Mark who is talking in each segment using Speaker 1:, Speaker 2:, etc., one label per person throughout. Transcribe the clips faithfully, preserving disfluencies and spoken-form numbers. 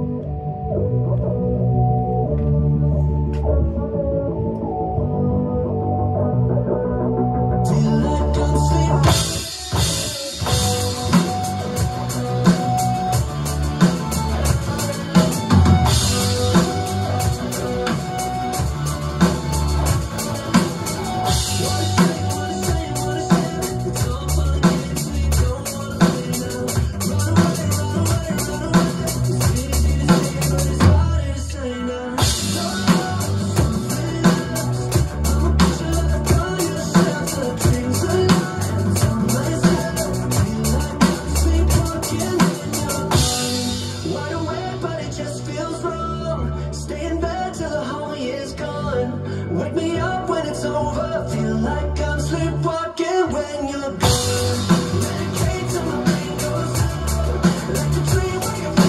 Speaker 1: Wake me up when it's over. Feel like I'm sleepwalking when you're gone. Medicate till my brain goes out. Like a dream where you're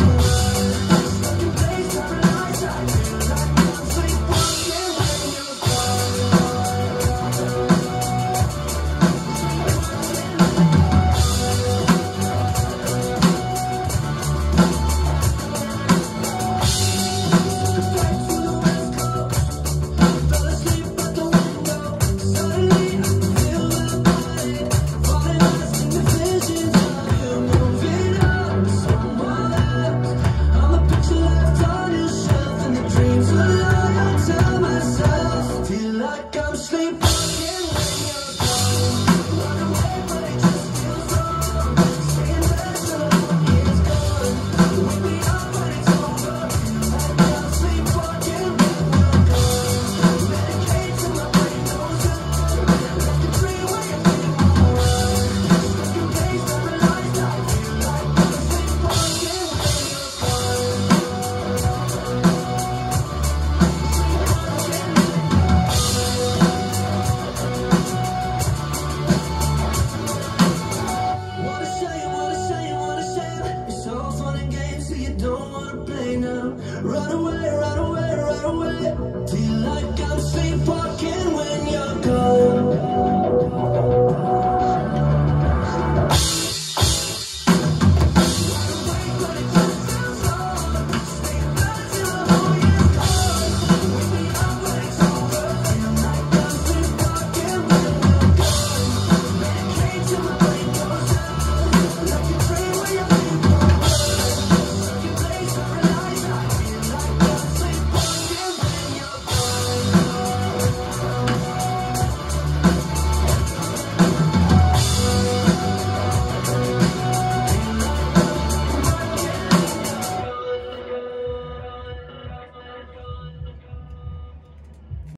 Speaker 1: feeling stuck in place of lies. I feel like I'm sleepwalking when you're run away, run away, run away. Feel like I'm sleepwalking.